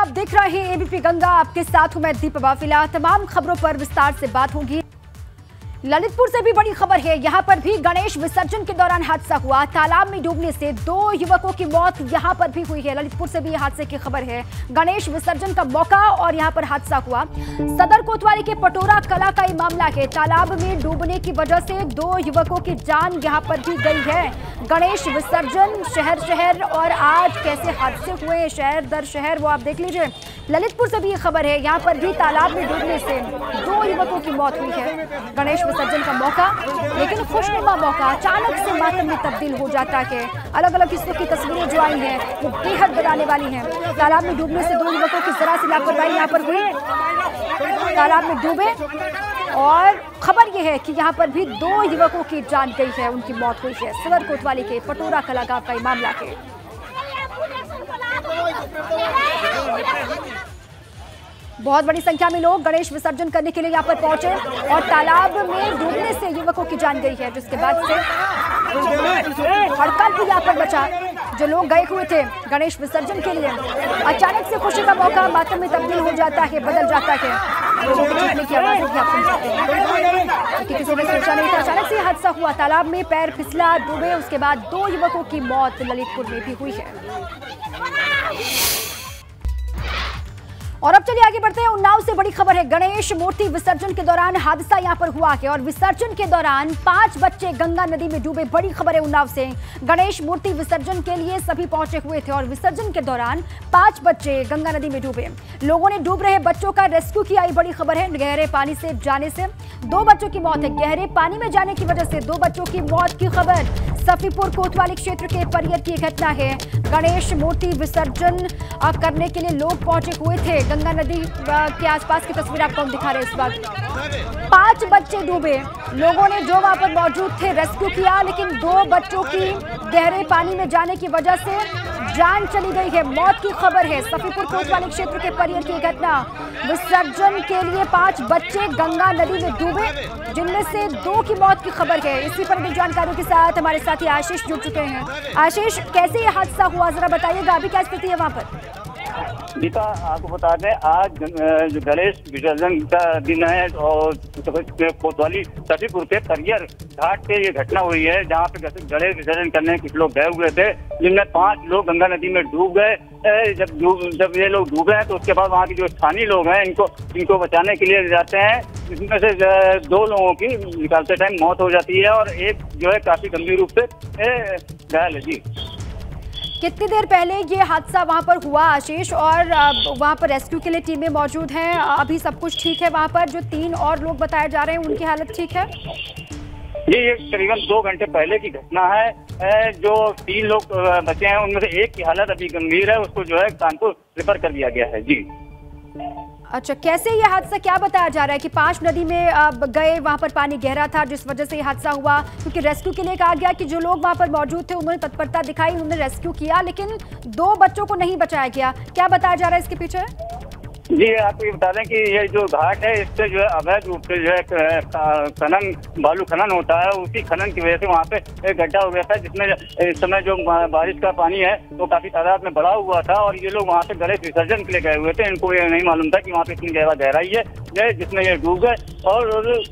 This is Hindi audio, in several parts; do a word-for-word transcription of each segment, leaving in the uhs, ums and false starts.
आप देख रहे हैं एबीपी गंगा, आपके साथ हूं मैं दीपा बाफिला। तमाम खबरों पर विस्तार से बात होगी। ललितपुर से भी बड़ी खबर है, यहां पर भी गणेश विसर्जन के दौरान हादसा हुआ। तालाब में डूबने से दो युवकों की मौत यहां पर भी हुई है। ललितपुर से भी हादसे की खबर है। गणेश विसर्जन का मौका और यहां पर हादसा हुआ। सदर कोतवाली के पटोरा कला का ये मामला है। तालाब में डूबने की वजह से दो युवकों की जान यहां पर भी गई है। गणेश विसर्जन शहर शहर और आज कैसे हादसे हुए शहर दर शहर वो आप देख लीजिए। ललितपुर से भी ये खबर है, यहाँ पर भी तालाब में डूबने से दो युवकों की मौत हुई है। गणेश विसर्जन का मौका, लेकिन खुशनुमा मौका अचानक से मातम में तब्दील हो जाता है। अलग अलग हिस्सों की तस्वीरें जो आई हैं वो बेहद डराने वाली हैं। तालाब में डूबने से दो युवकों की जरा सी लापरवाही यहाँ पर हुई, तालाब में डूबे और खबर यह है कि यहाँ पर भी दो युवकों की जान गई है, उनकी मौत हुई है। सदर कोतवाली के पटोरा कला गांव का ये मामला है। बहुत बड़ी संख्या में लोग गणेश विसर्जन करने के लिए यहाँ पर पहुंचे और तालाब में डूबने से युवकों की जान गई है, जिसके बाद से हड़कंप यहाँ पर बचा। जो लोग गए हुए थे गणेश विसर्जन के लिए, अचानक से खुशी का मौका मातम में तब्दील हो जाता है, बदल जाता है। लोगों के चीखने की आवाज़ भी आप सुन सकते हैं कि किसी ने सोचा नहीं था। अचानक से हादसा हुआ, तालाब में पैर फिसला, डूबे, उसके बाद दो युवकों की मौत ललितपुर में भी हुई है। और अब चलिए आगे बढ़ते हैं। उन्नाव से बड़ी खबर है। गणेश मूर्ति विसर्जन के दौरान हादसा यहां पर हुआ है और विसर्जन के दौरान पांच बच्चे गंगा नदी में डूबे। बड़ी खबर है उन्नाव से। गणेश मूर्ति विसर्जन के लिए सभी पहुंचे हुए थे और विसर्जन के दौरान पांच बच्चे गंगा नदी में डूबे। लोगों ने डूब रहे बच्चों का रेस्क्यू किया। बड़ी खबर है। गहरे पानी से जाने से दो बच्चों की मौत है। गहरे पानी में जाने की वजह से दो बच्चों की मौत की खबर सफीपुर कोतवाली क्षेत्र के परियर की घटना है। गणेश मूर्ति विसर्जन करने के लिए लोग पहुंचे हुए थे गंगा नदी के आसपास की तस्वीर आपको हम दिखा रहे हैं इस वक्त। पांच बच्चे डूबे, लोगों ने जो वहां पर मौजूद थे रेस्क्यू किया, लेकिन दो बच्चों की गहरे पानी में जाने की वजह से जान चली गई है, मौत की खबर है। सफीपुर कोतवाली क्षेत्र के परियर की घटना। विसर्जन के लिए पांच बच्चे गंगा नदी में डूबे, जिनमें से दो की मौत की खबर है। इसी पर भी जानकारी के साथ हमारे साथी आशीष जुड़ चुके हैं। आशीष, कैसे ये हादसा हुआ जरा बताइएगा, अभी क्या स्थिति है वहां पर? गीता, आपको बता दें आज गणेश विसर्जन का दिन है और कोतवाली सफीपुर के परियर घाट पे ये घटना हुई है, जहाँ पे गणेश विसर्जन करने कुछ लोग गए हुए थे, जिनमें पांच लोग गंगा नदी में डूब गए। जब जब ये लोग डूबे हैं तो उसके बाद वहाँ के जो स्थानीय लोग हैं इनको इनको बचाने के लिए जाते हैं। इसमें से दो लोगों की निकालते टाइम मौत हो जाती है और एक जो है काफी गंभीर रूप से घायल है। जी, कितनी देर पहले ये हादसा वहां पर हुआ आशीष, और वहां पर रेस्क्यू के लिए टीमें मौजूद हैं, अभी सब कुछ ठीक है वहां पर? जो तीन और लोग बताए जा रहे हैं उनकी हालत ठीक है? जी, ये करीबन दो घंटे पहले की घटना है। जो तीन लोग बचे हैं उनमें से एक की हालत अभी गंभीर है, उसको जो है कानपुर रेफर कर दिया गया है। जी, अच्छा, कैसे ये हादसा, क्या बताया जा रहा है कि पांच नदी में गए, वहां पर पानी गहरा था जिस वजह से ये हादसा हुआ? क्योंकि रेस्क्यू के लिए कहा गया कि जो लोग वहां पर मौजूद थे उन्होंने तत्परता दिखाई, उन्होंने रेस्क्यू किया, लेकिन दो बच्चों को नहीं बचाया गया। क्या बताया जा रहा है इसके पीछे? जी, आपको ये बता दें कि ये जो घाट है इससे जो है अवैध रूप से जो है खनन बालू खनन होता है। उसी खनन की वजह से वहाँ पे एक गड्ढा हो गया था, जिसमें इस समय जो बारिश का पानी है वो काफी तादाद में बढ़ा हुआ था और ये लोग वहाँ पे गणेश विसर्जन के लिए गए हुए थे। इनको ये नहीं मालूम था कि वहाँ पे इतनी गहरा गहराई है जिसमें ये डूब गए और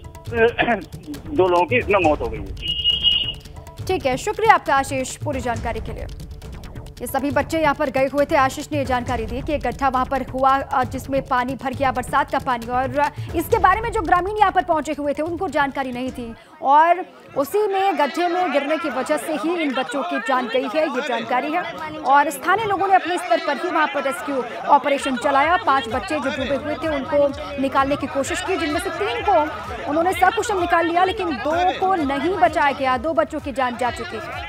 दो लोगों की इसमें मौत हो गई है। ठीक है, शुक्रिया आपका आशीष पूरी जानकारी के लिए। ये सभी बच्चे यहाँ पर गए हुए थे। आशीष ने ये जानकारी दी कि एक गड्ढा वहाँ पर हुआ जिसमें पानी भर गया, बरसात का पानी, और इसके बारे में जो ग्रामीण यहाँ पर पहुंचे हुए थे उनको जानकारी नहीं थी और उसी में गड्ढे में गिरने की वजह से ही इन बच्चों की जान गई है, ये जानकारी है। और स्थानीय लोगों ने अपने स्तर पर ही वहाँ पर रेस्क्यू ऑपरेशन चलाया। पाँच बच्चे जो डूबे हुए थे उनको निकालने की कोशिश की, जिनमें से तीन को उन्होंने सकुशल निकाल लिया, लेकिन दो को नहीं बचाया गया। दो बच्चों की जान जा चुकी है।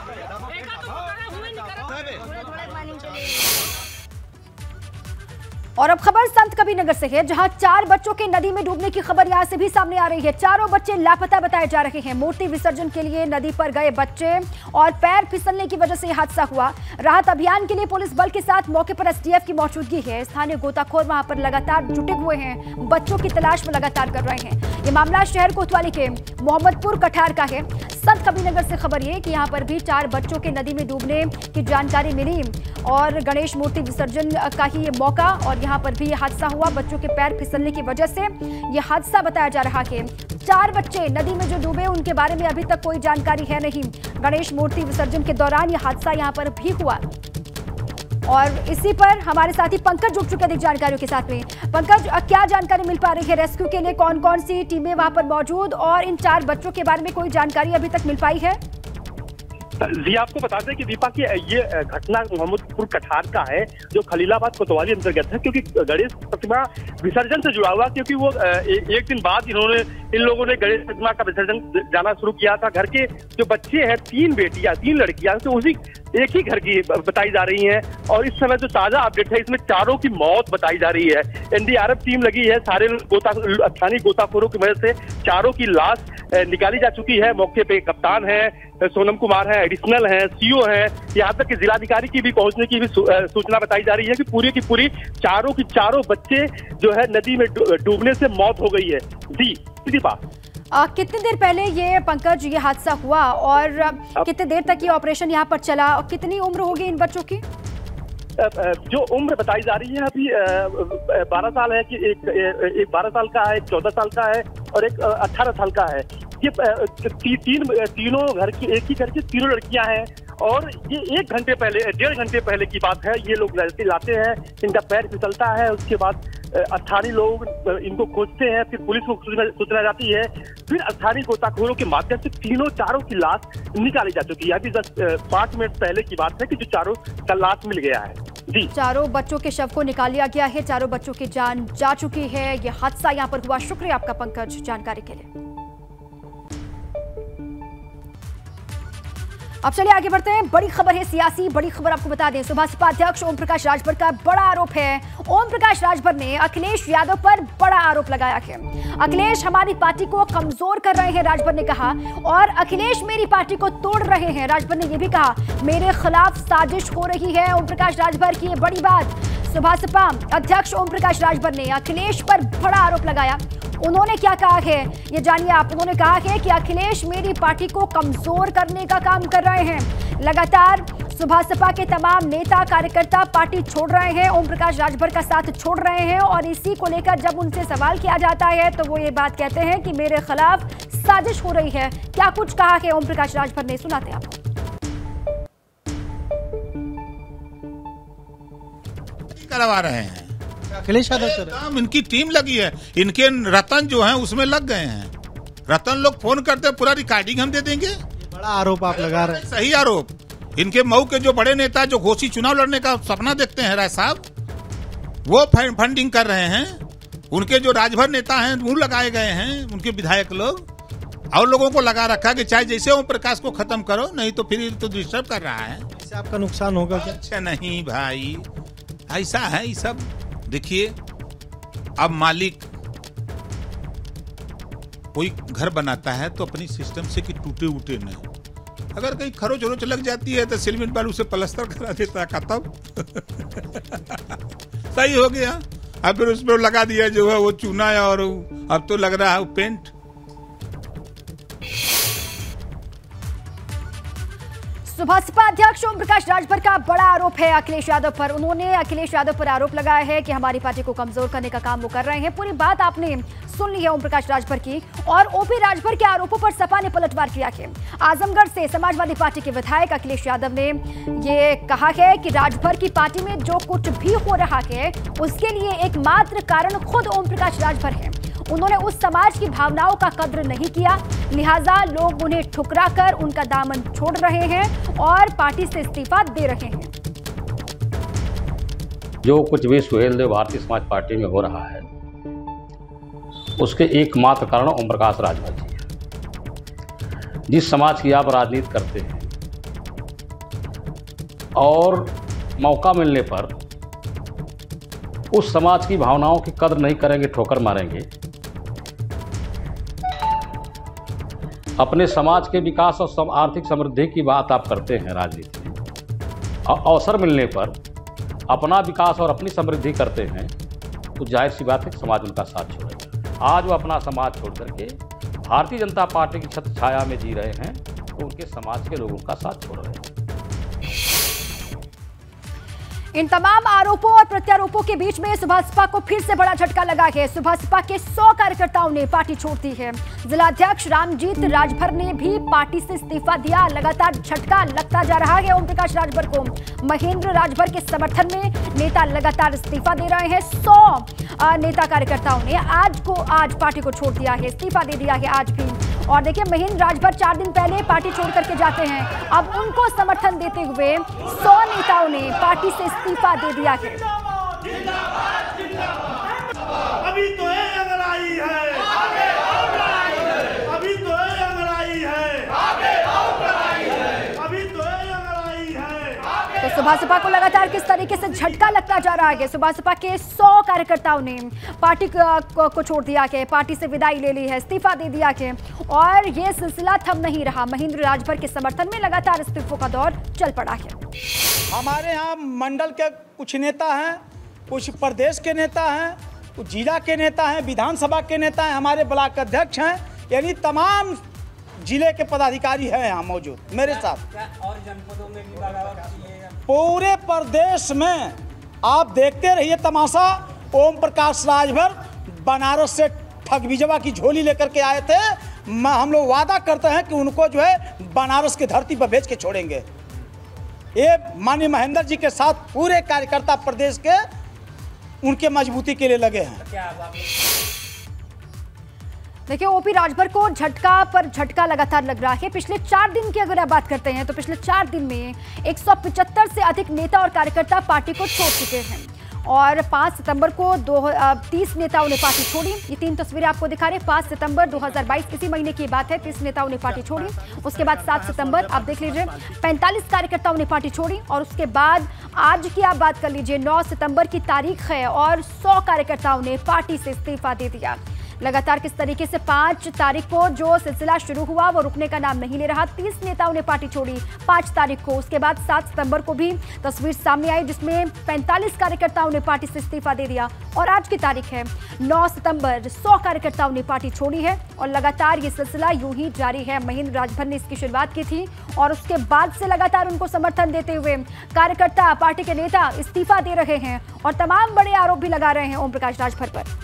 और अब खबर संत कबीरनगर से है, जहां चार बच्चों के नदी में डूबने की खबर यहां से भी सामने आ रही है। चारों बच्चे लापता बताए जा रहे हैं। मूर्ति विसर्जन के लिए नदी पर गए बच्चे और पैर फिसलने की वजह से यह हादसा हुआ। राहत अभियान के लिए पुलिस बल के साथ मौके पर एसटीएफ की मौजूदगी है। स्थानीय गोताखोर वहां पर लगातार जुटे हुए हैं, बच्चों की तलाश में लगातार कर रहे हैं। ये मामला शहर कोतवाली के मोहम्मदपुर कठार का है। संत कबीरनगर से खबर ये कि यहाँ पर भी चार बच्चों के नदी में डूबने की जानकारी मिली और गणेश मूर्ति विसर्जन का ही ये मौका और यहाँ पर भी ये हादसा हुआ। बच्चों के पैर फिसलने की वजह से ये हादसा बताया जा रहा है। चार बच्चे नदी में जो डूबे उनके बारे में अभी तक कोई जानकारी है नहीं। गणेश मूर्ति विसर्जन के दौरान ये हादसा यहाँ पर भी हुआ और इसी पर हमारे साथी पंकज जुड़ चुके हैं जानकारियों के साथ में। पंकज, क्या जानकारी मिल पा रही है? रेस्क्यू के लिए कौन कौन सी टीमें वहां पर मौजूद और इन चार बच्चों के बारे में कोई जानकारी अभी तक मिल पाई है? जी, आपको बता दें कि दीपा की ये घटना मोहम्मदपुर कठार का है जो खलीलाबाद कोतवाली अंतर्गत है, क्योंकि गणेश प्रतिमा विसर्जन से जुड़ा हुआ, क्योंकि वो ए, एक दिन बाद इन्होंने इन लोगों ने गणेश प्रतिमा का विसर्जन जाना शुरू किया था। घर के जो बच्चे हैं, तीन बेटियां तीन लड़कियां, तो उसी एक ही घर की बताई जा रही हैं और इस समय जो ताजा अपडेट है इसमें चारों की मौत बताई जा रही है। एनडीआरएफ टीम लगी है, सारे गोता स्थानीय गोताखोरों की मदद से चारों की लाश निकाली जा चुकी है। मौके पे कप्तान है, सोनम कुमार है, एडिशनल है, सीओ है, यहाँ तक कि जिलाधिकारी की भी पहुंचने की भी सूचना बताई जा रही है कि पूरी की पूरी चारों की चारों बच्चे जो है नदी में डूबने से मौत हो गई है। जी दीपा, कितनी देर पहले ये पंकज ये हादसा हुआ और कितनी देर तक ये ऑपरेशन यहाँ पर चला और कितनी उम्र होगी इन बच्चों की? जो उम्र बताई जा रही है अभी बारह साल है कि एक एक बारह साल का है, एक चौदह साल का है और एक अठारह साल का है। ये ती, तीन तीनों घर की एक ही घर की तीनों लड़कियां हैं और ये एक घंटे पहले डेढ़ घंटे पहले की बात है। ये लोग लड़के लाते हैं, इनका पैर फिसलता है, उसके बाद स्थानीय लोग इनको खोजते हैं, फिर पुलिस को सूचना जाती है, फिर स्थानीय गोताखोरों के माध्यम से तीनों चारों की लाश निकाली जा चुकी है। अभी दस पाँच मिनट पहले की बात है कि जो चारों का लाश मिल गया है। जी, चारों बच्चों के शव को निकाल लिया गया है, चारों बच्चों की जान जा चुकी है। ये हादसा यहाँ पर हुआ। शुक्रिया आपका पंकज जानकारी के लिए। अब चलिए आगे बढ़ते हैं। बड़ी खबर है सियासी, बड़ी खबर आपको बता दें। सुबह सपा अध्यक्ष ओम प्रकाश राजभर का बड़ा आरोप है। ओम प्रकाश राजभर ने अखिलेश यादव पर बड़ा आरोप लगाया है। अखिलेश हमारी पार्टी को कमजोर कर रहे हैं, राजभर ने कहा, और अखिलेश मेरी पार्टी को तोड़ रहे हैं। राजभर ने यह भी कहा मेरे खिलाफ साजिश हो रही है। ओम प्रकाश राजभर की ये बड़ी बात। सुबह सपा अध्यक्ष ओम प्रकाश राजभर ने अखिलेश पर बड़ा आरोप लगाया। उन्होंने क्या कहा है ये जानिए आप। उन्होंने कहा है कि अखिलेश मेरी पार्टी को कमजोर करने का काम कर रहे हैं। लगातार सुबह सपा के तमाम नेता कार्यकर्ता पार्टी छोड़ रहे हैं, ओम प्रकाश राजभर का साथ छोड़ रहे हैं और इसी को लेकर जब उनसे सवाल किया जाता है तो वो ये बात कहते हैं कि मेरे खिलाफ साजिश हो रही है। क्या कुछ कहा है ओम प्रकाश राजभर ने, सुनाते हैं आपको। करवा रहे हैं अखिलेश यादव काम, इनकी टीम लगी है, इनके रतन जो हैं उसमें लग गए हैं। रतन लोग फोन करते हैं, पूरा रिकॉर्डिंग हम दे देंगे। बड़ा आरोप आप लगा रहे हैं। सही आरोप। इनके मऊ के जो बड़े नेता जो घोषित चुनाव लड़ने का सपना देखते हैं राय साहब, वो फंडिंग कर रहे हैं। उनके जो राजभर नेता हैं वो लगाए गए हैं, उनके विधायक लोग और लोगों को लगा रखा कि चाहे जैसे ओम प्रकाश को खत्म करो, नहीं तो फिर तो डिस्टर्ब कर रहा है। इससे आपका नुकसान होगा क्या? अच्छा नहीं भाई, ऐसा है ये सब। देखिए, अब मालिक कोई घर बनाता है तो अपनी सिस्टम से कि टूटे उटे न, अगर कहीं खरोच वरोच लग जाती है तो सीमेंट बालू से प्लास्टर करा देता है, खत्म। सही हो गया। अब फिर उसमें लगा दिया जो है वो चूना है और अब तो लग रहा है वो पेंट। सुबह सपा अध्यक्ष ओम प्रकाश राजभर का बड़ा आरोप है अखिलेश यादव पर। उन्होंने अखिलेश यादव पर आरोप लगाया है कि हमारी पार्टी को कमजोर करने का काम वो कर रहे हैं। पूरी बात आपने सुन ली है ओम प्रकाश राजभर की। और ओपी राजभर के आरोपों पर सपा ने पलटवार किया है। आजमगढ़ से समाजवादी पार्टी के विधायक अखिलेश यादव ने ये कहा है कि राजभर की पार्टी में जो कुछ भी हो रहा है उसके लिए एकमात्र कारण खुद ओम प्रकाश राजभर है। उन्होंने उस समाज की भावनाओं का कद्र नहीं किया, लिहाजा लोग उन्हें ठुकरा कर उनका दामन छोड़ रहे हैं और पार्टी से इस्तीफा दे रहे हैं। जो कुछ भी सुहेल देव भारतीय समाज पार्टी में हो रहा है उसके एकमात्र कारण ओम प्रकाश राजभर जी है। जिस समाज की आप राजनीति करते हैं और मौका मिलने पर उस समाज की भावनाओं की कद्र नहीं करेंगे, ठोकर मारेंगे, अपने समाज के विकास और आर्थिक समृद्धि की बात आप करते हैं राजनीति में, और अवसर मिलने पर अपना विकास और अपनी समृद्धि करते हैं, तो जाहिर सी बात है कि समाज उनका साथ छोड़ेगा। आज वो अपना समाज छोड़ करके भारतीय जनता पार्टी की छत्र छाया में जी रहे हैं, तो उनके समाज के लोग उनका साथ छोड़ रहे हैं। इन तमाम आरोपों और प्रत्यारोपों के बीच में सुभाषपा को फिर से बड़ा झटका लगा है। सुभाषपा के सौ कार्यकर्ताओं ने पार्टी छोड़ दी है। जिलाध्यक्ष रामजीत राजभर ने भी पार्टी से इस्तीफा दिया। लगातार झटका लगता जा रहा है ओम प्रकाश राजभर को। महेंद्र राजभर के समर्थन में नेता लगातार इस्तीफा दे रहे हैं। सौ नेता कार्यकर्ताओं ने आज को आज पार्टी को छोड़ दिया है, इस्तीफा दे दिया है आज भी। और देखिए, महेंद्र राजभर चार दिन पहले पार्टी छोड़ करके जाते हैं। अब उनको समर्थन देते हुए सौ नेताओं ने पार्टी से इस्तीफा दे दिया है। अभी तो ये अंगड़ाई है, आगे और लड़ाई है। अभी तो ये अंगड़ाई है, आगे और लड़ाई है। अभी तो ये अंगड़ाई है। तो सुभाषपा को लगातार किस तरीके से झटका लगता जा रहा है। सुभाषपा के सौ कार्यकर्ताओं ने पार्टी को छोड़ दिया है, पार्टी से विदाई ले ली है, इस्तीफा दे दिया है। और ये सिलसिला थम नहीं रहा। महेंद्र राजभर के समर्थन में लगातार इस्तीफों का दौर चल पड़ा है। हमारे यहाँ मंडल के कुछ नेता हैं, कुछ प्रदेश के नेता हैं, कुछ जिला के नेता हैं, विधानसभा के नेता हैं, हमारे ब्लॉक अध्यक्ष हैं, यानी तमाम जिले के पदाधिकारी हैं यहाँ मौजूद मेरे साथ। और जनपदों में भी बगावत पूरे प्रदेश में आप देखते रहिए तमाशा। ओम प्रकाश राजभर बनारस से ठग बिजवा की झोली लेकर के आए थे। हम लोग वादा करते हैं कि उनको जो है बनारस की धरती पर भेज के छोड़ेंगे। ये माननीय महेंद्र जी के साथ पूरे कार्यकर्ता प्रदेश के उनके मजबूती के लिए लगे हैं। देखिए, ओपी राजभर को झटका पर झटका लगातार लग रहा है। पिछले चार दिन की अगर आप बात करते हैं तो पिछले चार दिन में एक सौ पचहत्तर से अधिक नेता और कार्यकर्ता पार्टी को छोड़ चुके हैं। और पाँच सितंबर को दो तीस नेताओं ने पार्टी छोड़ी। ये तीन तस्वीरें आपको दिखा रहे हैं। पाँच सितंबर दो हज़ार बाईस इसी महीने की बात है। तीस नेताओं ने पार्टी छोड़ी। उसके बाद सात सितंबर आप देख लीजिए पैंतालीस कार्यकर्ताओं ने पार्टी छोड़ी। और उसके बाद आज की आप बात कर लीजिए, नौ सितंबर की तारीख है और सौ कार्यकर्ताओं ने पार्टी से इस्तीफा दे दिया। लगातार किस तरीके से पाँच तारीख को जो सिलसिला शुरू हुआ वो रुकने का नाम नहीं ले रहा। तीस नेताओं ने पार्टी छोड़ी पाँच तारीख को। उसके बाद सात सितंबर को भी तस्वीर सामने आई जिसमें पैंतालीस कार्यकर्ताओं ने पार्टी से इस्तीफा दे दिया। और आज की तारीख है नौ सितंबर, सौ कार्यकर्ताओं ने पार्टी छोड़ी है। और लगातार ये सिलसिला यूं ही जारी है। महेंद्र राजभर ने इसकी शुरुआत की थी और उसके बाद से लगातार उनको समर्थन देते हुए कार्यकर्ता, पार्टी के नेता इस्तीफा दे रहे हैं और तमाम बड़े आरोप भी लगा रहे हैं ओम प्रकाश राजभर पर।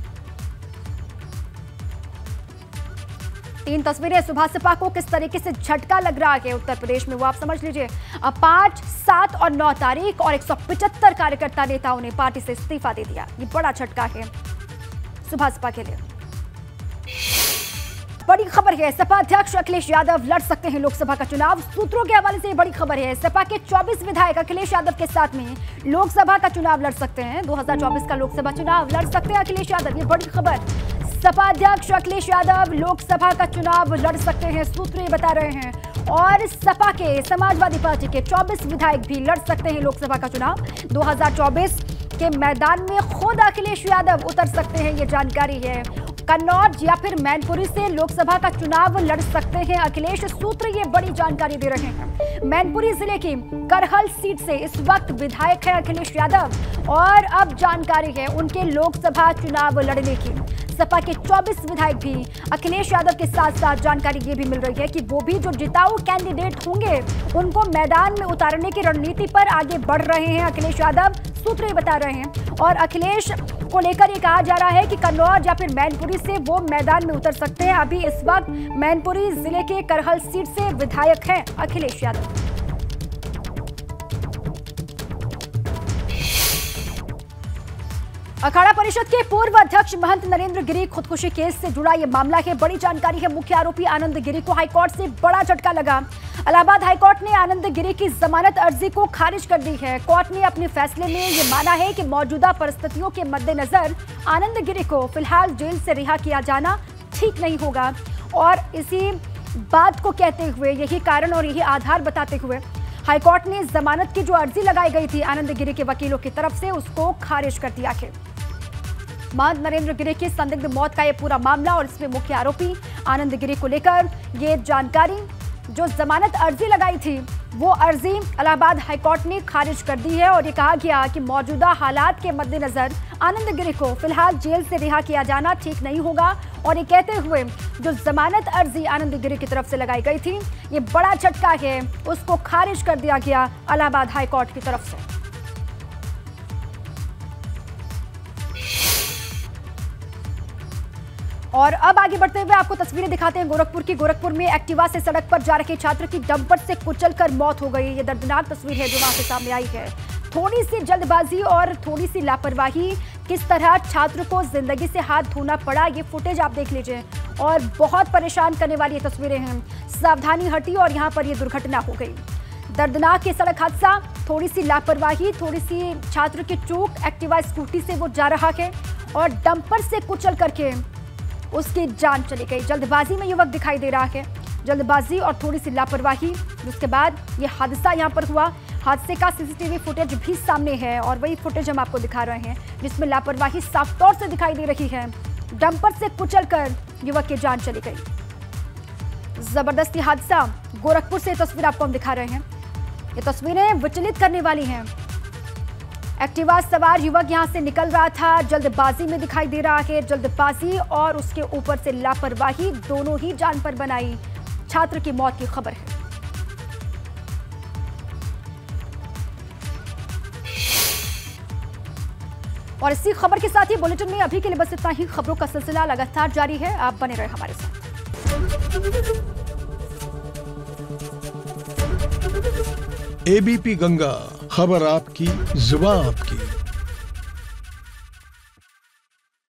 तीन तस्वीरें सुभाषपा को किस तरीके से झटका लग रहा है उत्तर प्रदेश में, वो आप समझ लीजिए। अब पांच, सात और नौ तारीख और एक सौ पचहत्तर कार्यकर्ता नेताओं ने पार्टी से इस्तीफा दे दिया। ये बड़ा झटका है सुभाषपा के लिए। बड़ी खबर है, सपा अध्यक्ष अखिलेश यादव लड़ सकते हैं लोकसभा का चुनाव। सूत्रों के हवाले से ये बड़ी खबर है। सपा के चौबीस विधायक अखिलेश यादव के साथ में लोकसभा का चुनाव लड़ सकते हैं। दो हज़ार चौबीस का लोकसभा चुनाव लड़ सकते हैं अखिलेश यादव। ये बड़ी खबर, सपा अध्यक्ष अखिलेश यादव लोकसभा का चुनाव लड़ सकते हैं, सूत्र ये बता रहे हैं। और सपा के समाजवादी पार्टी के चौबीस विधायक भी लड़ सकते हैं लोकसभा का चुनाव। दो हज़ार चौबीस के मैदान में खुद अखिलेश यादव उतर सकते हैं, ये जानकारी है। कन्नौज या फिर मैनपुरी से लोकसभा का चुनाव लड़ सकते हैं अखिलेश। सूत्र ये बड़ी जानकारी दे रहे हैं। मैनपुरी जिले की करहल सीट से इस वक्त विधायक है अखिलेश यादव और अब जानकारी है उनके लोकसभा चुनाव लड़ने की। सपा के चौबीस विधायक भी अखिलेश यादव के साथ साथ जानकारी ये भी मिल रही है कि वो भी जो जिताऊ कैंडिडेट होंगे उनको मैदान में उतारने की रणनीति पर आगे बढ़ रहे हैं अखिलेश यादव, सूत्र ये बता रहे हैं। और अखिलेश को लेकर ये कहा जा रहा है कि कन्नौज या फिर मैनपुरी से वो मैदान में उतर सकते हैं। अभी इस वक्त मैनपुरी जिले के करहल सीट से विधायक हैं अखिलेश यादव। अखाड़ा परिषद के पूर्व अध्यक्ष महंत नरेंद्र गिरी खुदकुशी केस से जुड़ा यह मामला है। बड़ी जानकारी है, मुख्य आरोपी आनंद गिरी को हाईकोर्ट से बड़ा झटका लगा। इलाहाबाद हाईकोर्ट ने आनंद गिरी की जमानत अर्जी को खारिज कर दी है। कोर्ट ने अपने फैसले में यह माना है कि मौजूदा परिस्थितियों के मद्देनजर आनंद गिरी को फिलहाल जेल से रिहा किया जाना ठीक नहीं होगा। और इसी बात को कहते हुए, यही कारण और यही आधार बताते हुए हाईकोर्ट ने जमानत की जो अर्जी लगाई गई थी आनंद गिरी के वकीलों की तरफ से उसको खारिज कर दिया है। महंत नरेंद्र गिरी की संदिग्ध मौत का यह पूरा मामला और इसमें मुख्य आरोपी आनंद गिरी को लेकर ये जानकारी, जो जमानत अर्जी लगाई थी वो अर्जी इलाहाबाद हाईकोर्ट ने खारिज कर दी है। और ये कहा गया कि मौजूदा हालात के मद्देनजर आनंद गिरी को फिलहाल जेल से रिहा किया जाना ठीक नहीं होगा। और ये कहते हुए जो जमानत अर्जी आनंद गिरी की तरफ से लगाई गई थी ये बड़ा झटका है, उसको खारिज कर दिया गया इलाहाबाद हाईकोर्ट की तरफ से। और अब आगे बढ़ते हुए आपको तस्वीरें दिखाते हैं गोरखपुर की। गोरखपुर में एक्टिवा से सड़क पर जा रहे छात्र की डंपर से कुचलकर मौत हो गई। ये दर्दनाक तस्वीर है जो वहां से सामने आई है। थोड़ी सी जल्दबाजी और थोड़ी सी लापरवाही किस तरह छात्र को जिंदगी से हाथ धोना पड़ा, ये फुटेज आप देख लीजिए और बहुत परेशान करने वाली ये तस्वीरें हैं। सावधानी हटी और यहाँ पर ये दुर्घटना हो गई। दर्दनाक ये सड़क हादसा, थोड़ी सी लापरवाही, थोड़ी सी छात्र की चूक, एक्टिवा स्कूटी से वो जा रहा है और डंपर से कुचल करके उसकी जान चली गई। जल्दबाजी में युवक दिखाई दे रहा है, जल्दबाजी और थोड़ी सी लापरवाही, जिसके बाद ये हादसा यहाँ पर हुआ। हादसे का सीसीटीवी फुटेज भी सामने है और वही फुटेज हम आपको दिखा रहे हैं जिसमें लापरवाही साफ तौर से दिखाई दे रही है। डंपर से कुचलकर युवक की जान चली गई। जबरदस्ती हादसा, गोरखपुर से तस्वीर आपको हम दिखा रहे हैं। ये तस्वीरें विचलित करने वाली हैं। एक्टिवा सवार युवक यहां से निकल रहा था, जल्दबाजी में दिखाई दे रहा है। जल्दबाजी और उसके ऊपर से लापरवाही दोनों ही जान पर बनाई छात्र की मौत की खबर है। और इसी खबर के साथ ही बुलेटिन में अभी के लिए बस इतना ही। खबरों का सिलसिला लगातार जारी है, आप बने रहे हमारे साथ। एबीपी गंगा, खबर आपकी, जुबान आपकी।